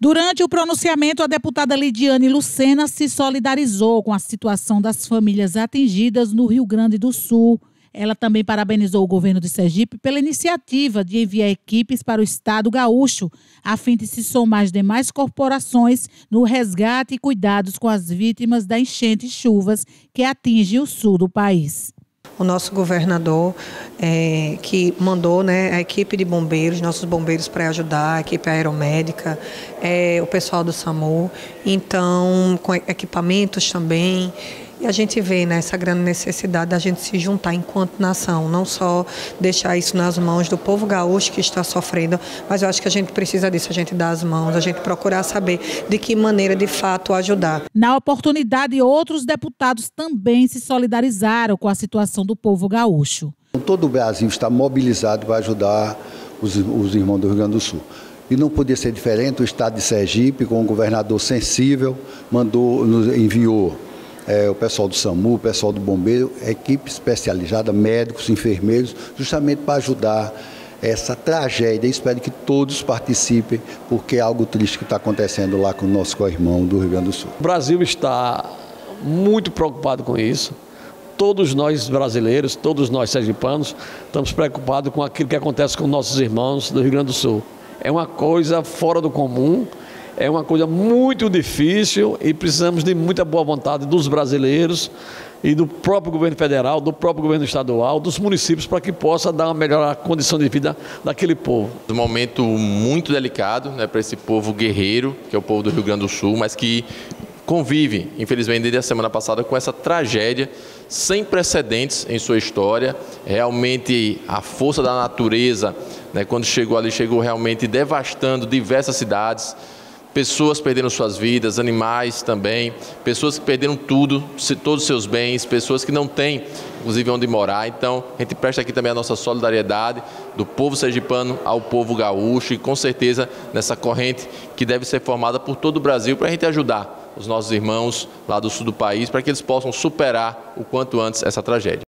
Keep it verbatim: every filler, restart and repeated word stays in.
Durante o pronunciamento, a deputada Lidiane Lucena se solidarizou com a situação das famílias atingidas no Rio Grande do Sul. Ela também parabenizou o governo de Sergipe pela iniciativa de enviar equipes para o estado gaúcho, a fim de se somar às demais corporações no resgate e cuidados com as vítimas da enchente e chuvas que atinge o sul do país. O nosso governador é, que mandou, né, a equipe de bombeiros, nossos bombeiros para ajudar, a equipe aeromédica, é, o pessoal do SAMU, então com equipamentos também. E a gente vê, né, essa grande necessidade da gente se juntar enquanto nação, não só deixar isso nas mãos do povo gaúcho que está sofrendo, mas eu acho que a gente precisa disso, a gente dar as mãos, a gente procurar saber de que maneira de fato ajudar. Na oportunidade, outros deputados também se solidarizaram com a situação do povo gaúcho. Todo o Brasil está mobilizado para ajudar os, os irmãos do Rio Grande do Sul. E não podia ser diferente, o estado de Sergipe, com um governador sensível, mandou, nos enviou É, o pessoal do SAMU, o pessoal do bombeiro, equipe especializada, médicos, enfermeiros, justamente para ajudar essa tragédia. Espero que todos participem, porque é algo triste que está acontecendo lá com o nosso co-irmão do Rio Grande do Sul. O Brasil está muito preocupado com isso. Todos nós brasileiros, todos nós sergipanos, estamos preocupados com aquilo que acontece com nossos irmãos do Rio Grande do Sul. É uma coisa fora do comum. É uma coisa muito difícil e precisamos de muita boa vontade dos brasileiros e do próprio governo federal, do próprio governo estadual, dos municípios, para que possa dar uma melhor condição de vida daquele povo. Um momento muito delicado, né, para esse povo guerreiro, que é o povo do Rio Grande do Sul, mas que convive, infelizmente, desde a semana passada com essa tragédia sem precedentes em sua história. Realmente a força da natureza, né, quando chegou ali, chegou realmente devastando diversas cidades. Pessoas perderam suas vidas, animais também, pessoas que perderam tudo, todos os seus bens, pessoas que não têm, inclusive, onde morar. Então, a gente presta aqui também a nossa solidariedade do povo sergipano ao povo gaúcho e, com certeza, nessa corrente que deve ser formada por todo o Brasil para a gente ajudar os nossos irmãos lá do sul do país, para que eles possam superar o quanto antes essa tragédia.